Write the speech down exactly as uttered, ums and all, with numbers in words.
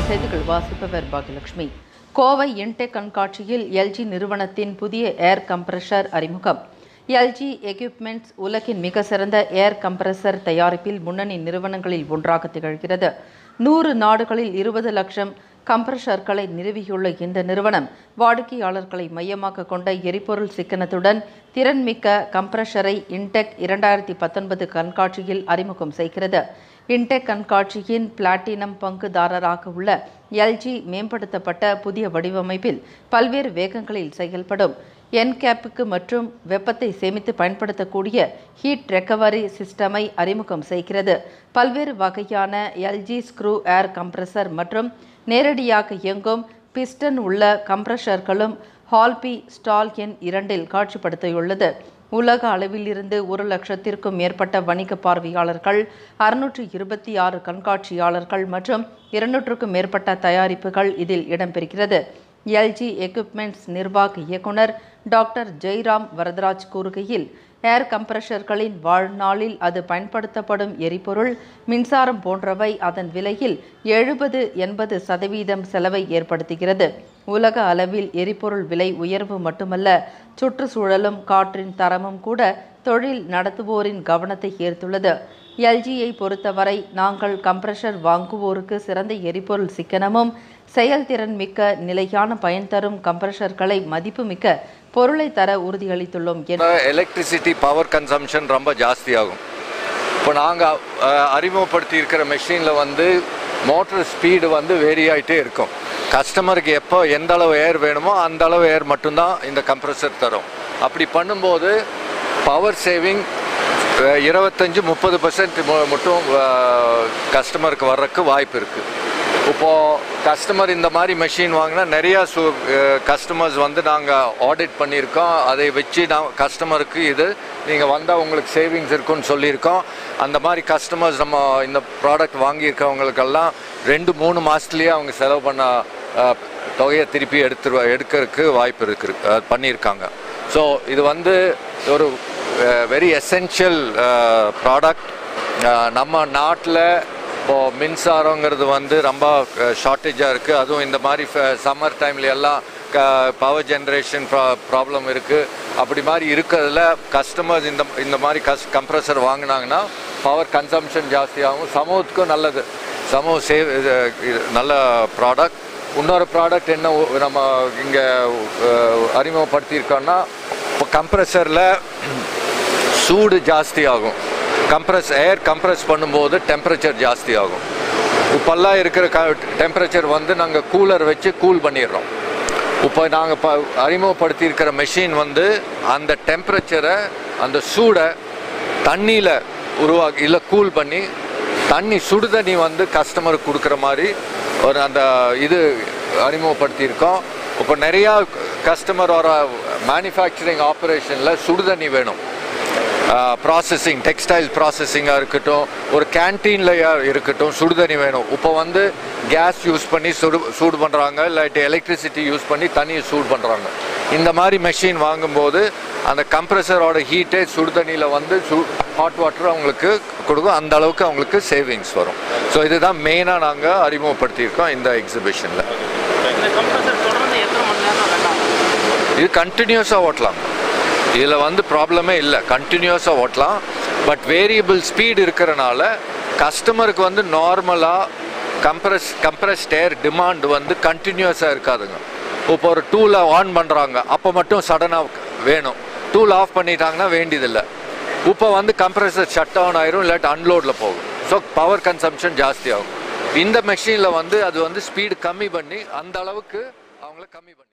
செய்திகள் வாசிப்பவர் பாகியலட்சுமி. கோவை இன்டெக் கண்காட்சியில் எல்ஜி நிறுவனத்தின் புதிய ஏர் கம்ப்ரஷர் அறிமுகம். எல்ஜி எக்யூப்மெண்ட்ஸ் உலகின் மிக சிறந்த ஏர் கம்ப்ரஸர் தயாரிப்பில் முன்னணி நிறுவனங்களில் ஒன்றாக திகழ்கிறது. நூறு நாடுகளில் இருபது லட்சம் கம்ப்ரஷர்களை நிறுவியுள்ள இந்த நிறுவனம் வாடிக்கையாளர்களை மையமாக கொண்ட எரிபொருள் சிக்கனத்துடன் திறன்மிக்க கம்ப்ரஷரை இன்டெக் இரண்டாயிரத்தி பத்தொன்பது கண்காட்சியில் அறிமுகம் செய்கிறது. இன்டெக் கண்காட்சியின் பிளாட்டினம் பங்குதாரராக உள்ள எல்ஜி மேம்படுத்தப்பட்ட புதிய வடிவமைப்பில் பல்வேறு வேகங்களில் செயல்படும் என்கேப்புக்கு மற்றும் வெப்பத்தை சேமித்து பயன்படுத்தக்கூடிய ஹீட் ரெக்கவரி சிஸ்டமை அறிமுகம் செய்கிறது. பல்வேறு வகையான எல்ஜி ஸ்க்ரூ ஏர் கம்ப்ரஸர் மற்றும் நேரடியாக இயங்கும் பிஸ்டன் உள்ள கம்ப்ரஷர்களும் ஹால்பி ஸ்டால் எண் இரண்டில் காட்சிப்படுத்தியுள்ளது. உலக அளவில் இருந்து ஒரு லட்சத்திற்கும் மேற்பட்ட வணிக பார்வையாளர்கள், அறுநூற்று இருபத்தி ஆறு கண்காட்சியாளர்கள் மற்றும் இருநூற்றுக்கும் மேற்பட்ட தயாரிப்புகள் இதில் இடம்பெறுகிறது. எல்ஜி எக்யூப்மெண்ட்ஸ் நிர்வாக இயக்குனர் டாக்டர் ஜெய்ராம் வரதராஜ் கூறுகையில், ஏர் கம்ப்ரஷர்களின் வாழ்நாளில் அது பயன்படுத்தப்படும் எரிபொருள், மின்சாரம் போன்றவை அதன் விலையில் எழுபது எண்பது சதவீதம் செலவை ஏற்படுத்துகிறது. உலக அளவில் எரிபொருள் விலை உயர்வு மட்டுமல்ல, சுற்றுச்சூழலும் காற்றின் தரமும் கூட தொழில் நடத்துவோரின் கவனத்தை ஈர்த்துள்ளது. எல்ஜியை பொறுத்தவரை, நாங்கள் கம்ப்ரஷர் வாங்குவோருக்கு சிறந்த எரிபொருள் சிக்கனமும் செயல்திறன் மிக்க நிலையான பயன் தரும் கம்ப்ரஷர்களை மதிப்புமிக்க பொருளை தர உறுதியளித்துள்ளோம். எலக்ட்ரிசிட்டி பவர் கன்சம்ஷன் ரொம்ப ஜாஸ்தி ஆகும். இப்போ நாங்கள் அறிமுகப்படுத்தி இருக்கிற மெஷினில் வந்து மோட்டர் ஸ்பீடு வந்து வேரி ஆகிட்டே இருக்கும். கஸ்டமருக்கு எப்போ எந்த அளவு ஏர் வேணுமோ அந்த அளவு ஏர் மட்டும்தான் இந்த கம்ப்ரஸர் தரும். அப்படி பண்ணும்போது பவர் சேவிங் இருபத்தஞ்சு முப்பது பர்சன்ட் மட்டும் கஸ்டமருக்கு வர்றதுக்கு வாய்ப்பு இருக்குது. இப்போது கஸ்டமர் இந்த மாதிரி மெஷின் வாங்கினா நிறையா சு கஸ்டமர்ஸ் வந்து நாங்கள் ஆடிட் பண்ணியிருக்கோம். அதை வச்சு நான் கஸ்டமருக்கு இது நீங்கள் வந்தால் உங்களுக்கு சேவிங்ஸ் இருக்குன்னு சொல்லியிருக்கோம். அந்த மாதிரி கஸ்டமர்ஸ் நம்ம இந்த ப்ராடக்ட் வாங்கியிருக்கவங்களுக்கெல்லாம் ரெண்டு மூணு மாதத்துலேயே அவங்க செலவு பண்ண தொகையை திருப்பி எடுத்து எடுக்கிறதுக்கு வாய்ப்பு இருக்குது பண்ணியிருக்காங்க. ஸோ இது வந்து ஒரு வெரி எசென்ஷியல் ப்ராடக்ட். நம்ம நாட்டில் இப்போது மின்சாரங்கிறது வந்து ரொம்ப ஷார்ட்டேஜாக இருக்குது. அதுவும் இந்த மாதிரி சம்மர் டைமில் எல்லாம் க பவர் ஜென்ரேஷன் ப்ரா ப்ராப்ளம் இருக்குது. அப்படி மாதிரி இருக்கிறதுல கஸ்டமர்ஸ் இந்த இந்த மாதிரி கஸ் கம்ப்ரஸர் வாங்கினாங்கன்னா பவர் கன்சம்ஷன் ஜாஸ்தியாகும், சமூகத்துக்கும் நல்லது. சமூக சேவ் நல்ல ப்ராடக்ட். இன்னொரு ப்ராடக்ட் என்ன நம்ம இங்கே அறிமுகப்படுத்தியிருக்கோன்னா, இப்போ கம்ப்ரஸரில் சூடு ஜாஸ்தி ஆகும். கம்ப்ரஸ் ஏர் கம்ப்ரஸ் பண்ணும்போது டெம்பரேச்சர் ஜாஸ்தி ஆகும். இப்போல்லாம் இருக்கிற க டெம்பரேச்சர் வந்து நாங்கள் கூலர் வச்சு கூல் பண்ணிடுறோம். இப்போ நாங்கள் இப்போ அறிமுகப்படுத்தி இருக்கிற மெஷின் வந்து அந்த டெம்பரேச்சரை, அந்த சூடை தண்ணியில் உருவாக்கி இல்லை கூல் பண்ணி தண்ணி சுடுதண்ணி வந்து கஸ்டமருக்கு கொடுக்குற மாதிரி ஒரு அந்த இது அறிமுகப்படுத்தியிருக்கோம். இப்போ நிறையா கஸ்டமர் வர மேனுஃபேக்சரிங் ஆப்ரேஷனில் சுடுதண்ணி வேணும். ப்ராசஸிங் டெக்ஸ்டைல் ப்ராசஸிங்காக இருக்கட்டும், ஒரு கேன்டீனில் இருக்கட்டும், சுடுதண்ணி வேணும். இப்போ வந்து கேஸ் யூஸ் பண்ணி சுடு சூடு பண்ணுறாங்க, இல்லாட்டி எலக்ட்ரிசிட்டி யூஸ் பண்ணி தண்ணியை சூடு பண்ணுறாங்க. இந்த மாதிரி மெஷின் வாங்கும்போது அந்த கம்ப்ரஸரோட ஹீட்டே சுடுதண்ணியில் வந்து சூ ஹாட் வாட்டர் அவங்களுக்கு கொடுக்கும். அந்த அளவுக்கு அவங்களுக்கு சேவிங்ஸ் வரும். ஸோ இதுதான் மெயினாக நாங்கள் அறிமுகப்படுத்தியிருக்கோம் இந்த எக்ஸிபிஷனில். இது கண்டினியூஸாக ஓட்டலாம். இதில் வந்து ப்ராப்ளமே இல்லை, கண்டினியூஸாக ஓட்டலாம். பட் வேரியபிள் ஸ்பீடு இருக்கிறனால கஸ்டமருக்கு வந்து நார்மலாக கம்ப்ரஸ் கம்ப்ரஸ்ட் ஏர் டிமாண்ட் வந்து கண்டினியூஸாக இருக்காதுங்க. இப்போ ஒரு டூலை ஆன் பண்ணுறாங்க, அப்போ மட்டும் சடனாக வேணும். டூல் ஆஃப் பண்ணிட்டாங்கன்னா வேண்டியதில்லை. இப்போ வந்து கம்ப்ரஸர் ஷட் டவுன் ஆயிரும், இல்லாட்டி அன்லோடில் போகும். ஸோ பவர் கன்சம்ஷன் ஜாஸ்தி ஆகும். இந்த மெஷினில் வந்து அது வந்து ஸ்பீடு கம்மி பண்ணி அந்த அளவுக்கு அவங்கள கம்மி பண்ணி